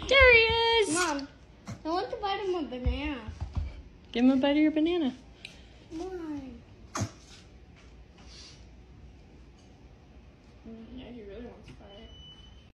There he is. Mom, I want to bite him a banana. Give him a bite of your banana. Come on. Yeah, he really wants to bite it.